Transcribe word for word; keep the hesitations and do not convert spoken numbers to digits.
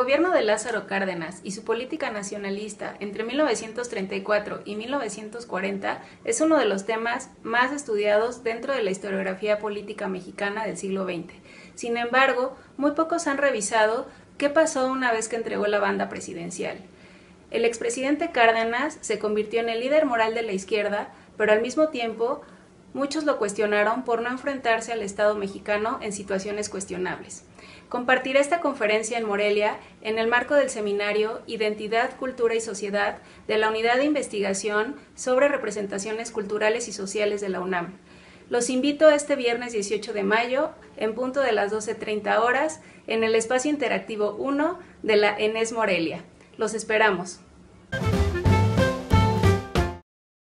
gobierno de Lázaro Cárdenas y su política nacionalista entre mil novecientos treinta y cuatro y mil novecientos cuarenta es uno de los temas más estudiados dentro de la historiografía política mexicana del siglo veinte. Sin embargo, muy pocos han revisado qué pasó una vez que entregó la banda presidencial. El expresidente Cárdenas se convirtió en el líder moral de la izquierda, pero al mismo tiempo muchos lo cuestionaron por no enfrentarse al Estado mexicano en situaciones cuestionables. Compartiré esta conferencia en Morelia en el marco del seminario Identidad, Cultura y Sociedad de la Unidad de Investigación sobre Representaciones Culturales y Sociales de la UNAM. Los invito este viernes dieciocho de mayo, en punto de las doce treinta horas, en el espacio interactivo uno de la ENES Morelia. Los esperamos.